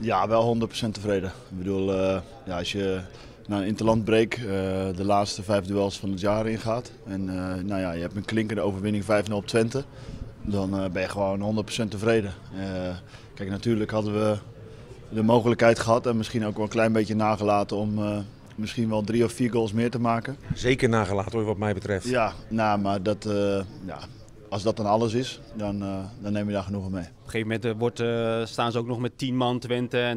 Ja, wel 100% tevreden. Ik bedoel, ja, als je naar een interlandbreak de laatste 5 duels van het jaar ingaat en nou ja, je hebt een klinkende overwinning 5-0 op Twente, dan ben je gewoon 100% tevreden. Kijk, natuurlijk hadden we de mogelijkheid gehad en misschien ook wel een klein beetje nagelaten om misschien wel 3 of 4 goals meer te maken. Zeker nagelaten hoor, wat mij betreft. Ja, nou, maar dat, ja, als dat dan alles is, dan neem je daar genoegen mee. Op een gegeven moment staan ze ook nog met 10 man Twente en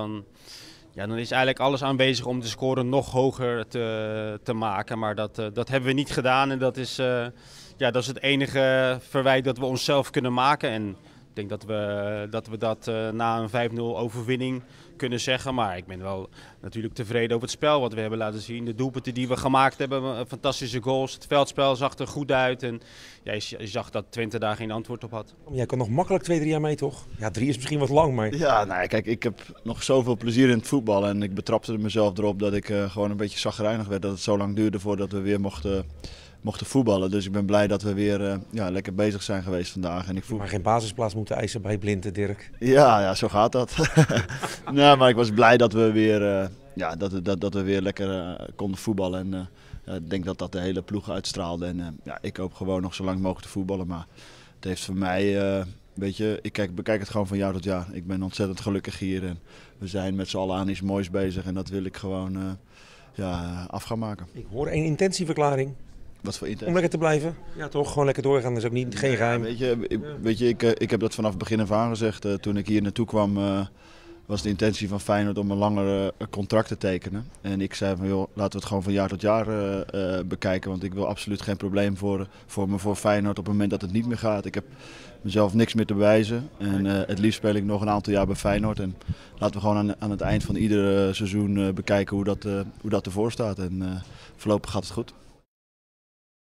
dan is eigenlijk alles aanwezig om de score nog hoger te maken. Maar dat hebben we niet gedaan en dat is het enige verwijt dat we onszelf kunnen maken. En ik denk dat we dat na een 5-0 overwinning kunnen zeggen. Maar ik ben wel natuurlijk tevreden over het spel wat we hebben laten zien. De doelpunten die we gemaakt hebben, fantastische goals. Het veldspel zag er goed uit. En ja, je zag dat Twente daar geen antwoord op had. Jij kan nog makkelijk 2-3 jaar mee, toch? Ja, 3 is misschien wat lang, maar... Ja, nou, kijk, ik heb nog zoveel plezier in het voetbal en ik betrapte mezelf erop dat ik gewoon een beetje chagrijnig werd dat het zo lang duurde voordat we weer mochten voetballen. Dus ik ben blij dat we weer lekker bezig zijn geweest vandaag. En Maar geen basisplaats moeten eisen bij Blind, Dirk. Ja, zo gaat dat. Nou, maar ik was blij dat we weer, dat we weer lekker konden voetballen. En ik denk dat dat de hele ploeg uitstraalde. En ik hoop gewoon nog zo lang mogelijk te voetballen. Maar het heeft voor mij, weet je, ik bekijk het gewoon van jaar tot jaar. Ik ben ontzettend gelukkig hier en we zijn met z'n allen aan iets moois bezig. En dat wil ik gewoon af gaan maken. Ik hoor een intentieverklaring. Wat voor intentie? Om lekker te blijven? Ja, toch? Gewoon lekker doorgaan. Dat is ook geen geheim. Weet je, ik heb dat vanaf het begin af aan gezegd. Toen ik hier naartoe kwam, was de intentie van Feyenoord om een langer contract te tekenen. En ik zei van, joh, laten we het gewoon van jaar tot jaar bekijken. Want ik wil absoluut geen probleem voor Feyenoord op het moment dat het niet meer gaat. Ik heb mezelf niks meer te bewijzen. En het liefst speel ik nog een aantal jaar bij Feyenoord. En laten we gewoon aan het eind van ieder seizoen bekijken hoe dat ervoor staat. En voorlopig gaat het goed.